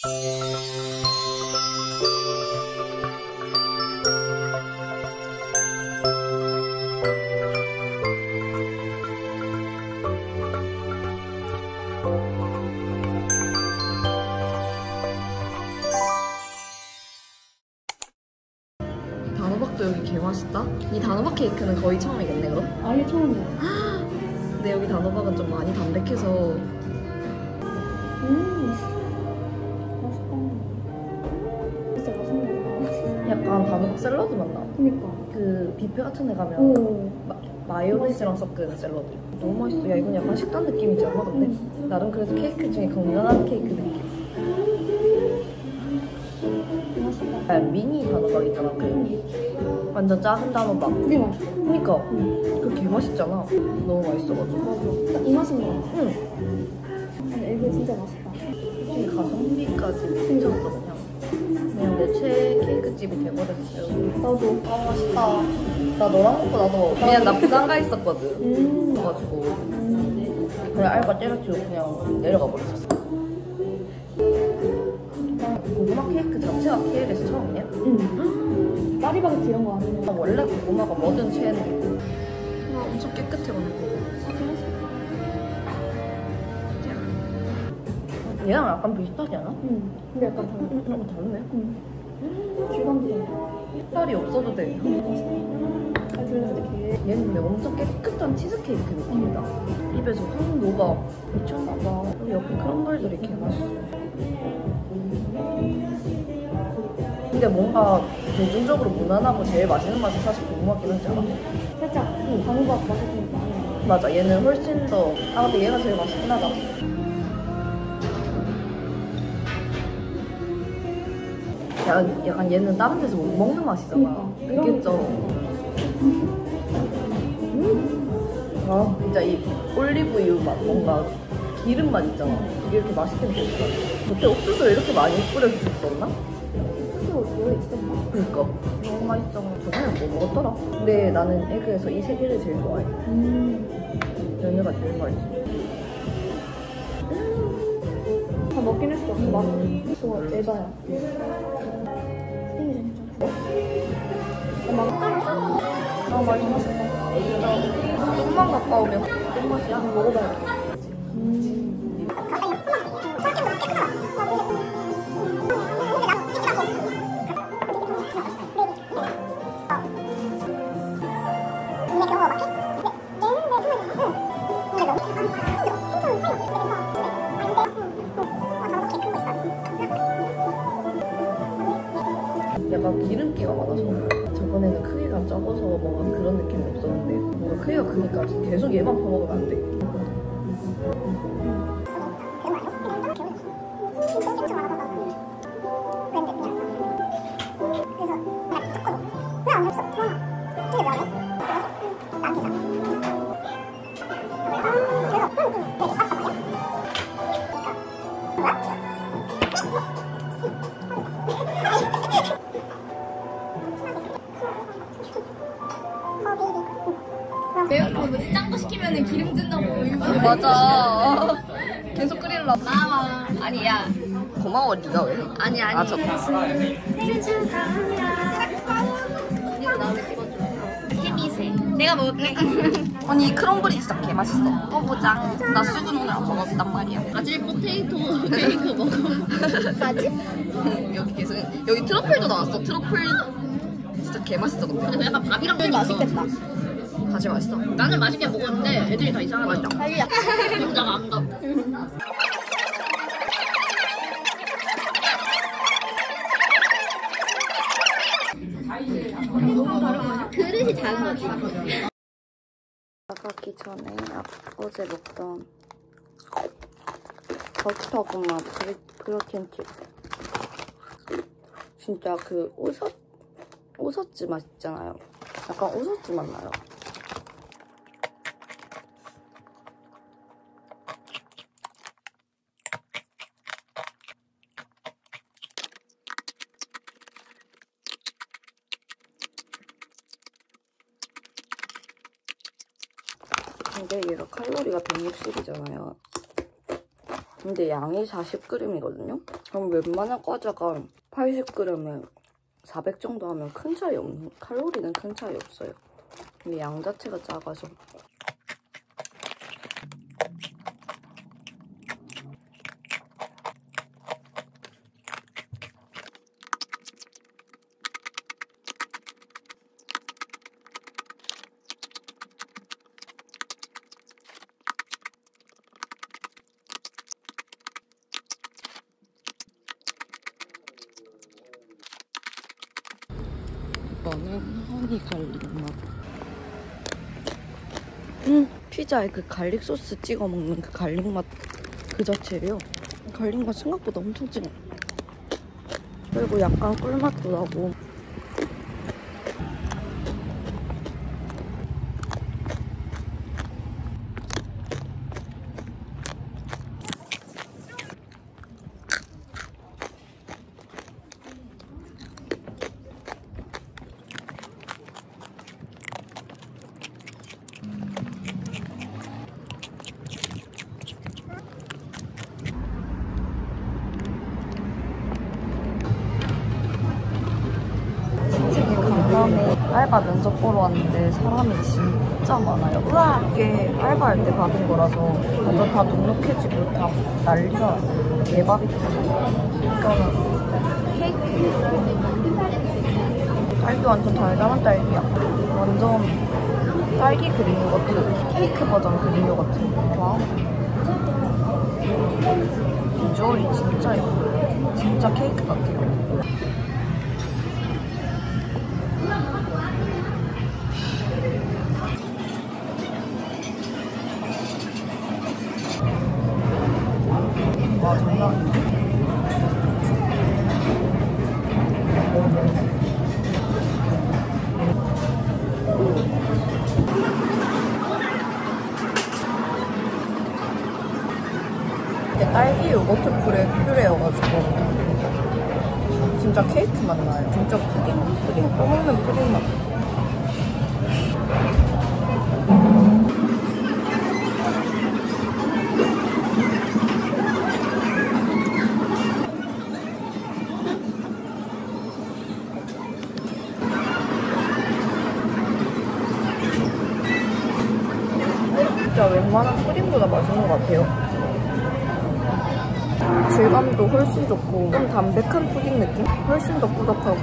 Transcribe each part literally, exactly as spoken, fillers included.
단호박도 여기 개 맛있다. 이 단호박 케이크는 거의 처음이겠네 그럼? 아예 처음이야. 근데 여기 단호박은 좀 많이 담백해서. 음 맛있다. 진짜 맛있네. 약간 단호박 샐러드 맛나. 그니까. 그 뷔페 같은 데 가면 오. 마, 마요네즈랑 섞은 샐러드. 너무 맛있어. 야 이건 약간 식단 느낌이지 않아 근데? 음. 나름 그래도 케이크 중에 건강한 케이크 느낌. 맛있다. 야, 미니 단호박 있잖아. 그 완전 작은 단호박. 그게 맛있어. 그니까 응. 그거 개 맛있잖아. 너무 맛있어가지고. 맞아. 이 맛인 거 같아. 응. 아니 이게 진짜 맛있다. 솔직히 가성비까지 미쳤어 그냥. 그냥 내 최애 케이크 집이 돼버렸어요. 나도. 아 맛있다. 나 너랑 먹고 나도 그냥 나 부산 가 있었거든. 음. 그래가지고 음. 그래 알바 때려치고 그냥 내려가 버렸었어. 고구마 케이크 자체가 케이크에서 처음이냐? 응. 파리바게트 이런 거 아니면. 나 원래 고구마가 뭐든 최애인데. 와 엄청 깨끗해 오늘. 얘랑 약간 비슷하지 않아? 응. 근데 약간 다르. 응, 응, 다르네. 응. 질감도 다르다. 색깔이 없어도 돼. 맛있다. 아 들려도 되게. 얘는 근데 엄청 깨끗한 치즈케이크 느낌이다. 입에서 확 녹아. 미쳤나봐. 여기 옆에 크럼블들이 개 맛있어. 근데 뭔가 대중적으로 무난하고 제일 맛있는 맛이 사실 고구마긴 하지 않아? 살짝 응. 단호박 맛이 좀 많이. 맞아, 얘는 훨씬 더. 아 근데 얘가 제일 맛있긴 하다. 약간, 약간 얘는 다른 데서 못 먹는 맛이잖아. 그러니까. 그게 좀. 음. 아 진짜 이 올리브유 맛, 뭔가 기름 맛 있잖아. 이게 이렇게 맛있게 느껴졌어. 그때 옥수수를 이렇게 많이 뿌려주셨었나? 소스 원래 있었나? 그니까 너무 맛있어. 저번에 뭐 먹었더라? 근데 나는 에그에서 이 세 개를 제일 좋아해. 음. 연유가 제일 맛있어. 다 먹긴 했어. 그 맛. 음. 저거 에바야. 막 아 맛있어. 진짜 좀만 가까우면 좀 맛이야. 먹어봐야겠다. 음. 약간 기름기가 많아서 저번에는 크기가 적어서 뭔가 그런 느낌이 없었는데 뭔가 크기가 크니까 계속 얘만 퍼먹으면 안 돼. 매운거 뭐지? 짠 거 시키면은 기름 든다고 맞아. 계속 끓일라. 나와. 아니야. 고마워 네가 왜? 아니 아니. 아 좋다. 생일 축하합니다. 언니가 나한테 찍어줘. 케미세. 내가 먹을게. 아니 이 크럼블이 진짜 개 맛있어. 먹어보자. 나 수분 오늘 안 먹었단 말이야. 바질 포테이토 케이크 먹어. 바질? 여기 계속 여기 트러플도 나왔어. 트러플 진짜 개 맛있어 근데. 근데 약간 밥이랑 좀 맛있겠다. 다시 맛있어. 나는 맛있게 먹었는데 애들이 다 이상하다. 맛있다. 남자가 안 가. 그릇이 작은 거지. 나가기 전에 아, 어제 먹던 버터고마 프로틴칩 진짜 그 오섯 오섯지 맛 있잖아요. 약간 오섯지 맛 나요. 근데 얘가 칼로리가 백육십이잖아요. 근데 양이 사십 그램이거든요? 그럼 웬만한 과자가 팔십 그램에 사백 정도 하면 큰 차이 없는, 칼로리는 큰 차이 없어요. 근데 양 자체가 작아서. 이거는 허니 갈릭 맛. 음, 피자에 그 갈릭 소스 찍어 먹는 그 갈릭 맛 그 자체래요. 갈릭 맛 생각보다 엄청 진해. 그리고 약간 꿀맛도 나고. 솔직히 강남에 알바 면접 보러 왔는데 사람이 진짜 많아요. 으아! 이게 알바할 때 받은 거라서 완전 다 눅눅해지고 다 난리가 났어요. 대박이 됐어요. 이거는 케이크. 딸기 완전 달달한 딸기야. 완전 딸기 그린 요거트. 케이크 버전 그린 요거트. 와우. 비주얼이 진짜 예뻐요. 진짜 케이크 같아요. 와, 장난 아닌데? 이게 딸기 요거트 퓨레, 퓨레여가지고 진짜 케이크 맛 나요. 진짜 푸딩, 푸딩, 떠먹는 푸딩 맛. 진짜 웬만한 푸딩보다 맛있는 것 같아요. 질감도 훨씬 좋고 좀 담백한 푸딩 느낌? 훨씬 더 꾸덕하고.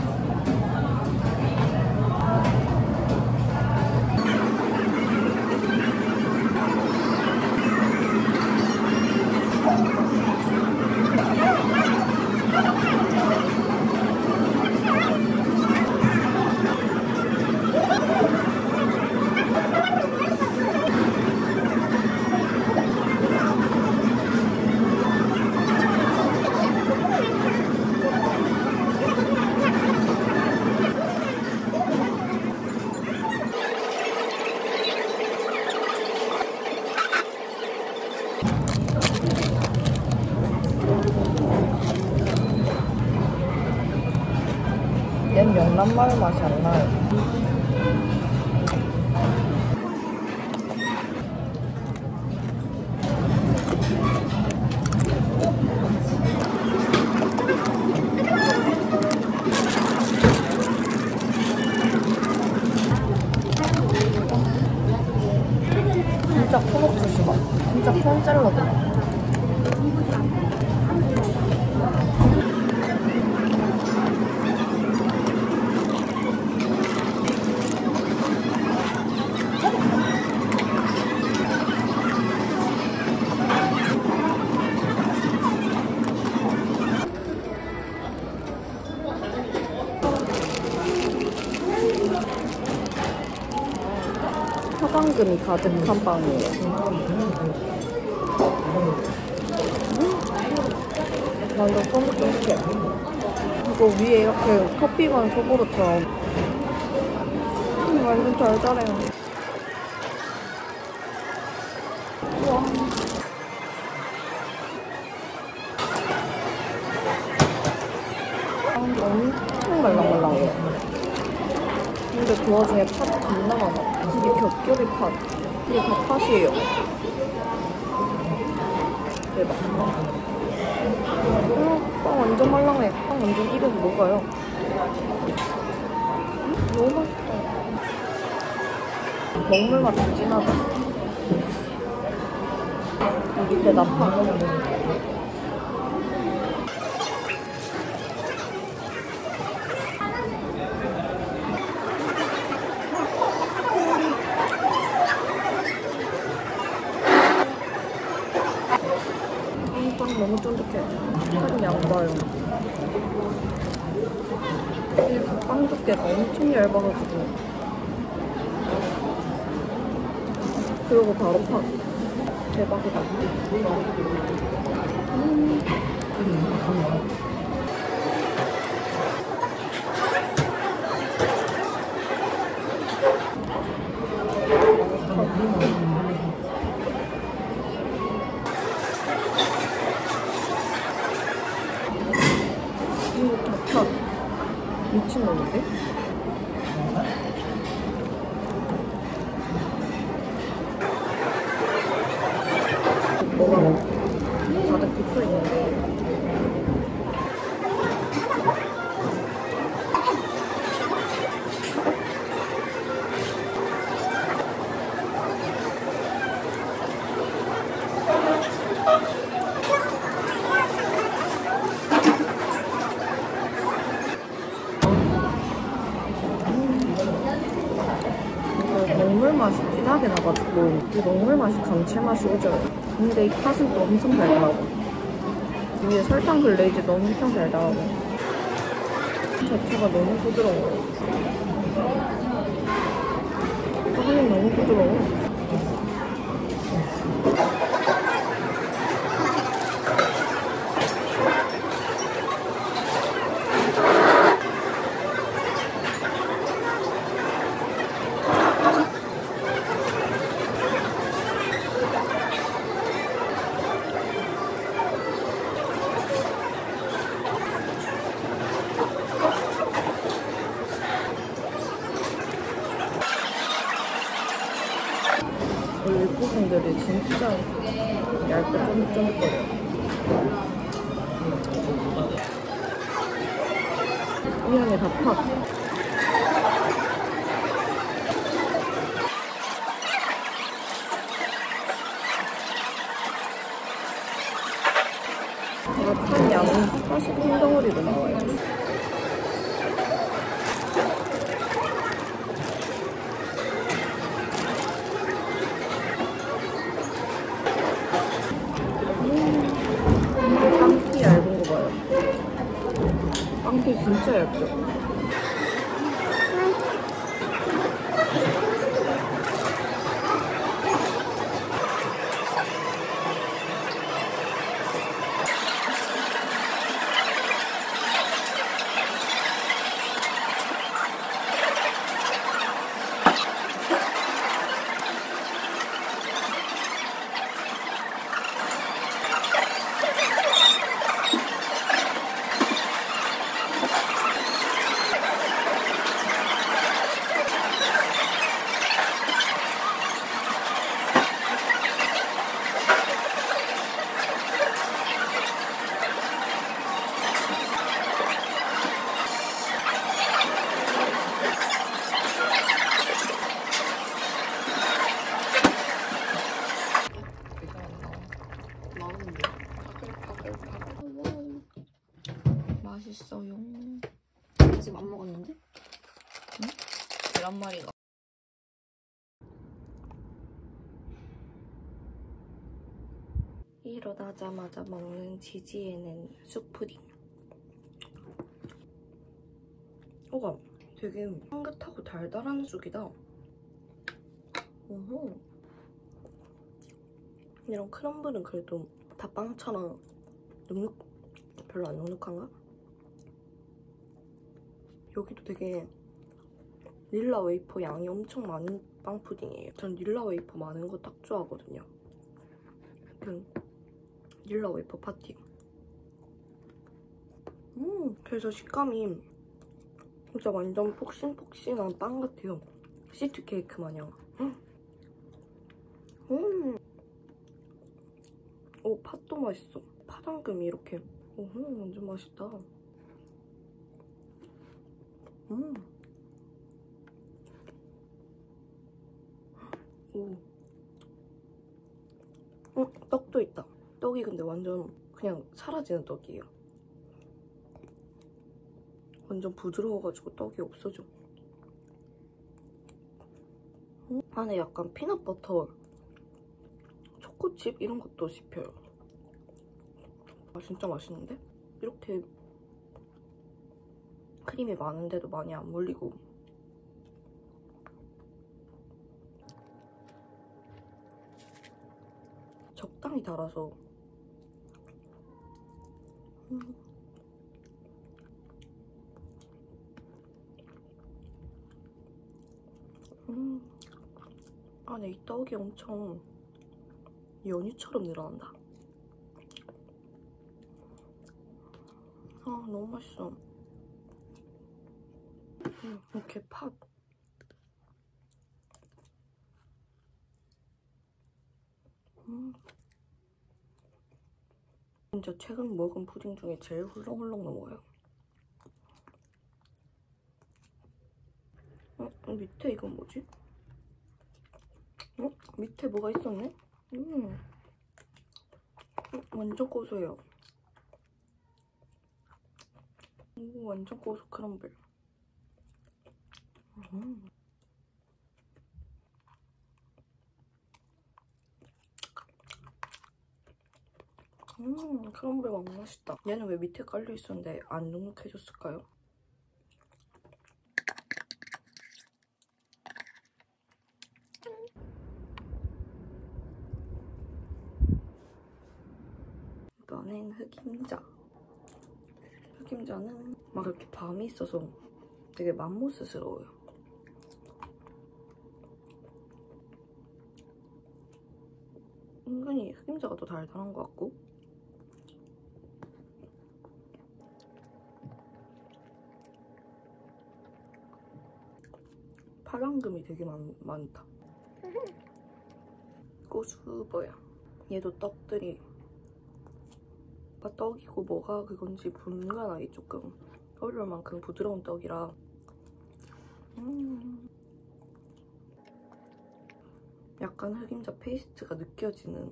얜 명란마요 맛이 안 나요. 진짜 콘옥주스 맛. 진짜 콘샐러드 맛. 화방금이 가득한 빵이에요. 음? 완전 쫀득쫀득해. 이거 위에 이렇게 커피건 소보루처럼 음, 완전 달달해요. 우와. 빵도 엄청 말랑말랑해요. 근데 그 와중에 팥 겁나 많아. 이게 겹겹이 팥. 이게 다 팥이에요. 대박. 음, 빵 완전 말랑해. 빵 완전 입에서 녹아요. 음, 너무 맛있다. 먹물 맛 좀 진하다. 이 밑에 나파. 빵 너무 쫀득해. 살이 양봐요. 이 빵 두께가 엄청 얇아가지고. 그리고 바로 팍. 대박이다. 음. 이거 다 미친놈인데? 뭐가 가득 붙어있는데 먹물 맛이 진하게 나가지고 이 먹물 맛이 감칠맛이 오죠. 근데 이 팥은 또 엄청 달달하고 위에 설탕 글레이즈도 엄청 달달하고 자체가 너무 부드러워요. 빵이 너무 부드러워. 이 윗부분들이 진짜 얇게 쫀득쫀득거려요. 이 안에 다 팥. 팥 양이 사십 한 덩어리로 나와요. 빵피 얇은 거 봐요. 빵피 진짜 얇죠? 맛있어요. 아직 안 먹었는데? 응? 계란말이가. 일어나자마자 먹는 지지에는 쑥푸딩. 우와, 되게 향긋하고 달달한 쑥이다. 어허. 이런 크럼블은 그래도 다 빵처럼 눅눅, 별로 안 눅눅한가? 여기도 되게 닐라 웨이퍼 양이 엄청 많은 빵 푸딩이에요. 전 닐라 웨이퍼 많은 거 딱 좋아하거든요. 음, 닐라 웨이퍼 파티. 음, 그래서 식감이 진짜 완전 폭신폭신한 빵 같아요. 시트 케이크 마냥. 음. 음. 오, 팥도 맛있어. 파당금이 이렇게. 오, 완전 맛있다. 음. 오. 어, 떡도 있다. 떡이 근데 완전 그냥 사라지는 떡이에요. 완전 부드러워가지고 떡이 없어져. 음? 안에 약간 피넛버터, 초코칩 이런 것도 씹혀요. 아, 진짜 맛있는데? 이렇게 크림이 많은데도 많이 안 물리고. 적당히 달아서 음. 음. 안에 이 떡이 엄청 연유처럼 늘어난다. 아, 너무 맛있어. 음, 이렇게 팥. 음. 진짜 최근 먹은 푸딩 중에 제일 훌렁훌렁 넘어가요. 어? 밑에 이건 뭐지? 어? 밑에 뭐가 있었네? 음. 완전 고소해요. 오, 완전 고소 크럼블. 음. 음, 크럼블 너무 맛있다. 얘는 왜 밑에 깔려 있었는데 안 눅눅해졌을까요? 이번엔 흑임자. 흑임자는 막 이렇게 밤이 있어서 되게 맘모스스러워요. 은근히 흑임자가 더 달달한 것 같고. 파당금이 되게 많, 많다. 고수버야. 얘도 떡들이 막 떡이고 뭐가 그건지 분간하기 조금 어려울 만큼 부드러운 떡이라 음. 약간 흑임자 페이스트가 느껴지는.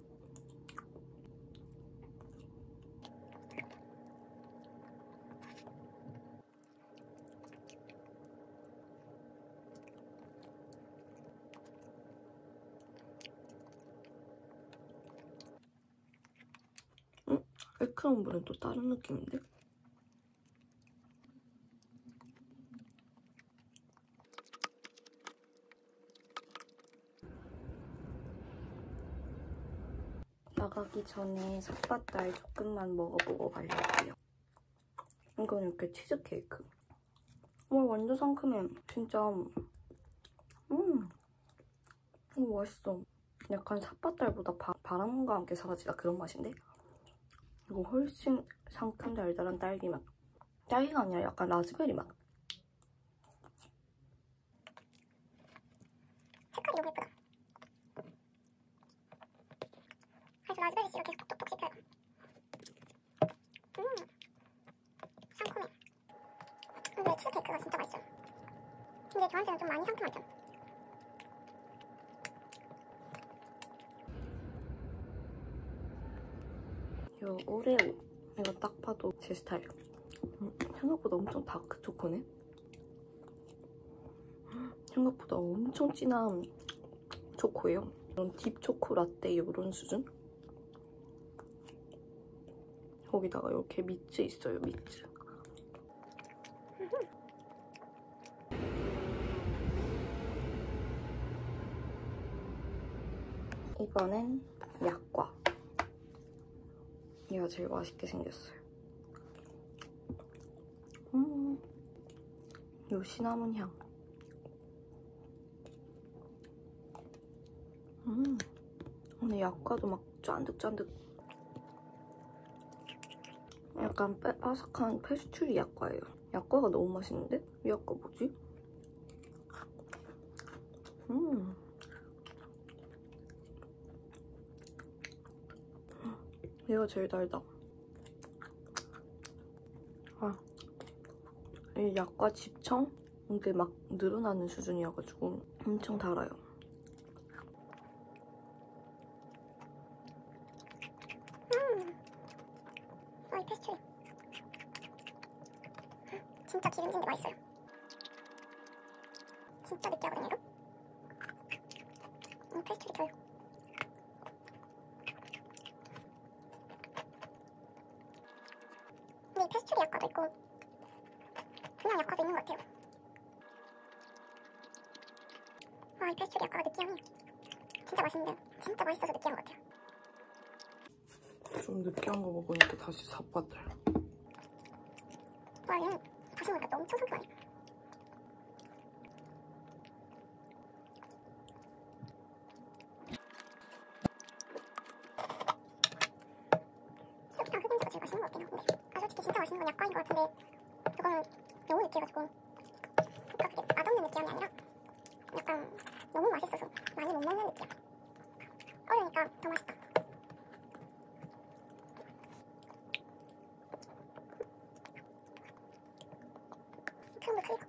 응? 에크럼블은 또 다른 느낌인데? 나가기 전에 삿바달 조금만 먹어보고 가려고요. 이건 이렇게 치즈케이크. 와, 완전 상큼해. 진짜 음, 오, 맛있어. 약간 삿바달보다 바, 바람과 함께 사라지다 그런 맛인데? 이거 훨씬 상큼 달달한 딸기 맛. 딸기가 아니라 약간 라즈베리 맛. 색깔이 너무 예쁘다. 그래서 라즈베리 씨가 계속 톡톡톡 씹혀요. 음, 상큼해. 근데 치즈케이크가 진짜 맛있어요. 근데 저한테는 좀 많이 상큼한 편. 요 오레오. 이거 딱 봐도 제 스타일. 음, 생각보다 엄청 다크 초코네? 생각보다 엄청 진한 초코예요. 이런 딥 초코 라떼 이런 수준? 거기다가 이렇게 미츠 있어요, 미츠. 이번엔 약과. 얘가 제일 맛있게 생겼어요. 음, 요 시나몬 향. 음, 근데 약과도 막 짠득짠득. 약간 빼, 바삭한 페스츄리 약과예요. 약과가 너무 맛있는데? 이 약과 뭐지? 음. 얘가 제일 달다. 아, 이 약과 집청? 이게 막 늘어나는 수준이어가지고 엄청 달아요. 음. 아, 이 페스츄리. 진짜 기름진데 맛있어요. 진짜 느끼하거든요, 이거? 이 페스츄리 덜. 근데 이 페스츄리 약과도 있고 그냥 약과도 있는 것 같아요. 아, 이 페스츄리 약과가 느끼함이 진짜 맛있는데 진짜 맛있어서 느끼한 것 같아요. 좀 느끼한 거 먹으니까 다시 삿바들. 와, 얘는 다시 먹으니까 엄청 상큼하네. 쑥이랑 흑임자가 제일 맛있는 것 같긴 한데, 아, 솔직히 진짜 맛있는 건 약과인 것 같은데 이거는 너무 느끼해가지고 그러니까 그게 맛없는 느끼함이 아니라 약간 너무 맛있어서 많이 못 먹는 느낌. 어려니까 더 맛있다. 크림도 크리고.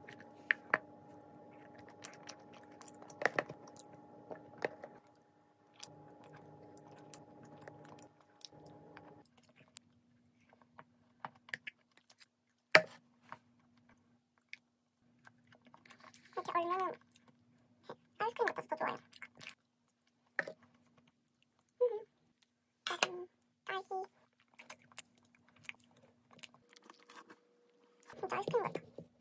이렇게 얼면은 아이스크림 같아서 더 좋아요. 음, 짜잔, 딸기. 진짜 아이스크림 같아.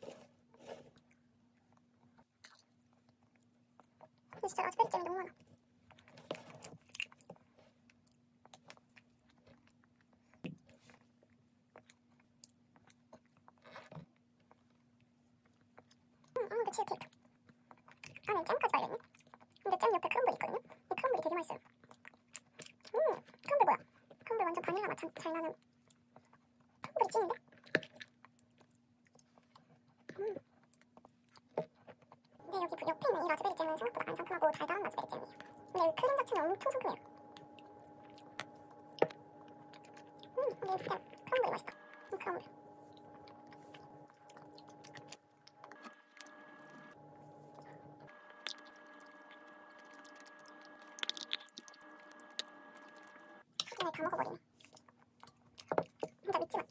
근데 진짜 라즈베리 잼이 너무 많아. 음, 아몬드 치즈케이크. 안에 잼까지 발려있네. 근데 잼 옆에 크럼블이 있거든요. 이 크럼블이 되게 맛있어요. 음, 크럼블 뭐야? 크럼블 완전 바닐라 맛 잘 나는. 크럼블이 찐인데? 음. 근데 여기 옆에 있는 이 라즈베리 잼은 생각보다 안 상큼하고 달달한 라즈베리 잼이에요. 근데 이 크림 자체는 엄청 상큼해요. 음, 근데 이 잼, 크럼블이 맛있다. 이 크럼블. 그냥 다 먹어버리네. 진짜 믿지마.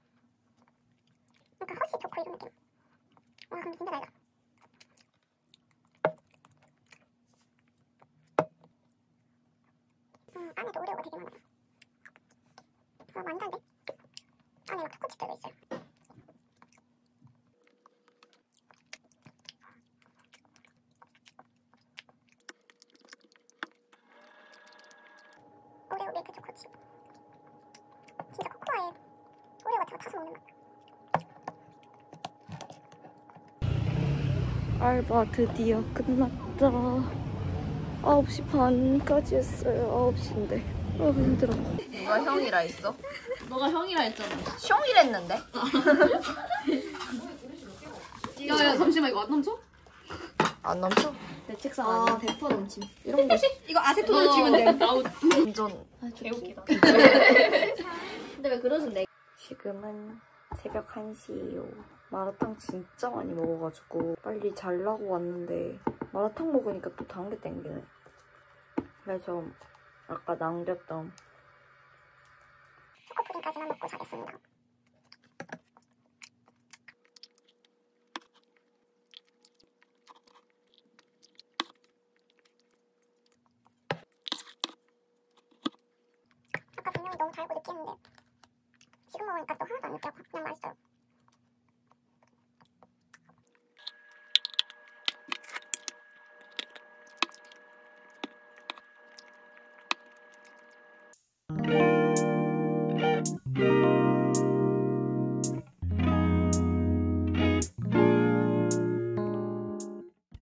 약간 허쉬 초코 이런 느낌. 와, 근데 진짜 달다. 음, 안에도 오레오가 되게 많아요. 아, 많이 달대. 안에 막 초코칩 들어있어요. 오레오 밀크 초코칩. 진짜 코코아에 오레오 같은 거 타서 먹는 맛. 알바 드디어 끝났다. 아홉 시 반까지 했어요. 아홉 시인데. 아, 힘들어. 누가 형이라 했어? 너가 형이라 했잖아. 형이랬는데? 야야 잠시만 이거 안 넘쳐? 안 넘쳐? 내 책상 아니야. 백 퍼센트 넘침. 이런 거 이거 아세톤을 주면 돼. 나우. 완전 개웃기다. 근데 왜 그러지 내? 지금은 새벽 한 시예요. 마라탕 진짜 많이 먹어가지고 빨리 자려고 왔는데 마라탕 먹으니까 또 단 게 땡기네. 그래서 아까 남겼던 초코 푸딩까지만 먹고 자겠습니다. 아까 분명히 너무 달고 느끼했는데 지금 먹으니까 또 하나도 안 느끼하고 그냥 맛있어요. 음.